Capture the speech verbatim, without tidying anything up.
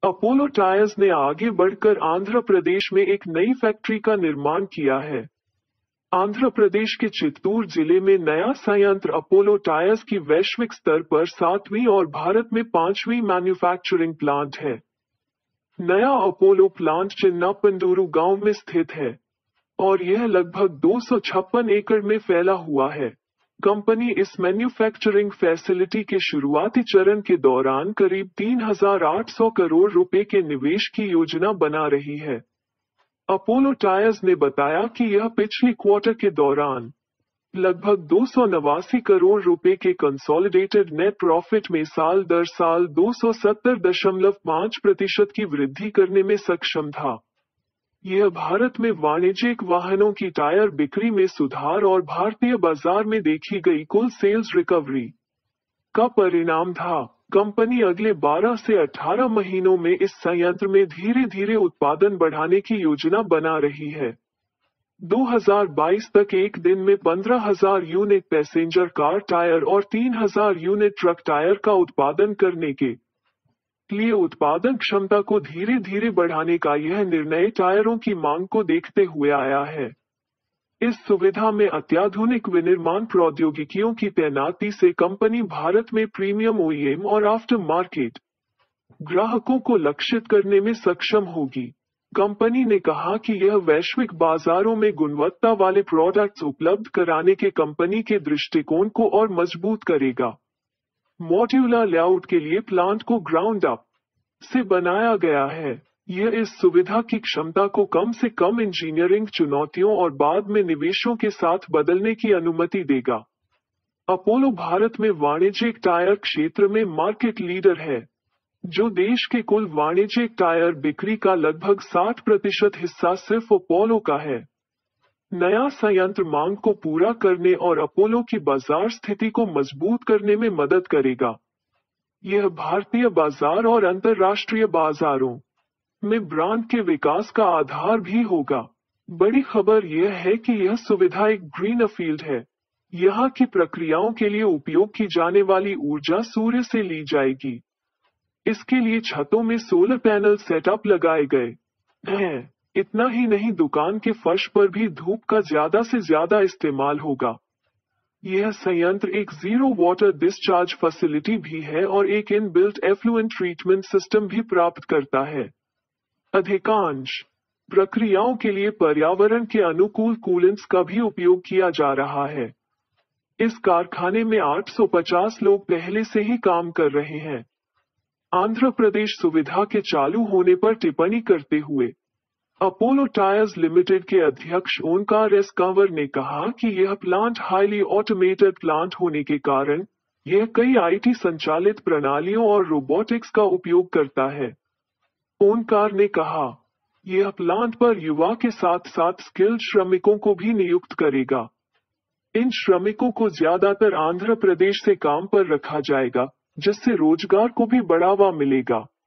Apollo tyres ने आगे बढ़कर आंध्र प्रदेश में एक नई फैक्ट्री का निर्माण किया है। आंध्र प्रदेश के चित्तूर जिले में नया संयंत्र अपोलो टायर्स की वैश्विक स्तर पर सातवीं और भारत में पांचवीं मैन्युफैक्चरिंग प्लांट है। नया अपोलो प्लांट चिन्नापंदूरू गांव में स्थित है और यह लगभग दो सौ छप्पन एकड़ में फैला हुआ है। कंपनी इस मैन्युफैक्चरिंग फैसिलिटी के शुरुआती चरण के दौरान करीब तीन हज़ार आठ सौ करोड़ रुपए के निवेश की योजना बना रही है। अपोलो टायर्स ने बताया कि यह पिछले क्वार्टर के दौरान लगभग दो सौ नवासी करोड़ रुपए के कंसोलिडेटेड नेट प्रॉफिट में साल दर साल दो सौ सत्तर दशमलव पाँच प्रतिशत की वृद्धि करने में सक्षम था। यह भारत में वाणिज्यिक वाहनों की टायर बिक्री में सुधार और भारतीय बाजार में देखी गई कुल सेल्स रिकवरी का परिणाम था। कंपनी अगले बारह से अठारह महीनों में इस संयंत्र में धीरे धीरे उत्पादन बढ़ाने की योजना बना रही है। दो हज़ार बाईस तक एक दिन में पंद्रह हज़ार यूनिट पैसेंजर कार टायर और तीन हज़ार यूनिट ट्रक टायर का उत्पादन करने के लिए उत्पादन क्षमता को धीरे धीरे बढ़ाने का यह निर्णय टायरों की मांग को देखते हुए आया है। इस सुविधा में अत्याधुनिक विनिर्माण प्रौद्योगिकियों की तैनाती से कंपनी भारत में प्रीमियम ओईएम और आफ्टर मार्केट ग्राहकों को लक्षित करने में सक्षम होगी। कंपनी ने कहा कि यह वैश्विक बाजारों में गुणवत्ता वाले प्रोडक्ट्स उपलब्ध कराने के कंपनी के दृष्टिकोण को और मजबूत करेगा। मॉड्यूलर लेआउट के लिए प्लांट को ग्राउंड अप से बनाया गया है। यह इस सुविधा की क्षमता को कम से कम इंजीनियरिंग चुनौतियों और बाद में निवेशों के साथ बदलने की अनुमति देगा। अपोलो भारत में वाणिज्यिक टायर क्षेत्र में मार्केट लीडर है, जो देश के कुल वाणिज्यिक टायर बिक्री का लगभग साठ प्रतिशत हिस्सा सिर्फ अपोलो का है। नया संयंत्र मांग को पूरा करने और अपोलो की बाजार स्थिति को मजबूत करने में मदद करेगा। यह भारतीय बाजार और अंतर्राष्ट्रीय बाजारों में ब्रांड के विकास का आधार भी होगा। बड़ी खबर यह है कि यह सुविधा एक ग्रीन फील्ड है। यहाँ की प्रक्रियाओं के लिए उपयोग की जाने वाली ऊर्जा सूर्य से ली जाएगी। इसके लिए छतों में सोलर पैनल सेटअप लगाए गए हैं। इतना ही नहीं, दुकान के फर्श पर भी धूप का ज्यादा से ज्यादा इस्तेमाल होगा। यह संयंत्र एक जीरो वाटर डिस्चार्ज फैसिलिटी भी है और एक इनबिल्ट एफ्लुएंट ट्रीटमेंट सिस्टम भी प्राप्त करता है। अधिकांश प्रक्रियाओं के लिए पर्यावरण के अनुकूल कूलेंट्स का भी उपयोग किया जा रहा है। इस कारखाने में आठ सौ पचास लोग पहले से ही काम कर रहे हैं। आंध्र प्रदेश सुविधा के चालू होने पर टिप्पणी करते हुए अपोलो टायर्स लिमिटेड के अध्यक्ष ओंकार एस कंवर ने कहा कि यह प्लांट हाईली ऑटोमेटेड प्लांट होने के कारण यह कई आईटी संचालित प्रणालियों और रोबोटिक्स का उपयोग करता है। ओंकार ने कहा, यह प्लांट पर युवा के साथ साथ स्किल्ड श्रमिकों को भी नियुक्त करेगा। इन श्रमिकों को ज्यादातर आंध्र प्रदेश से काम पर रखा जाएगा, जिससे रोजगार को भी बढ़ावा मिलेगा।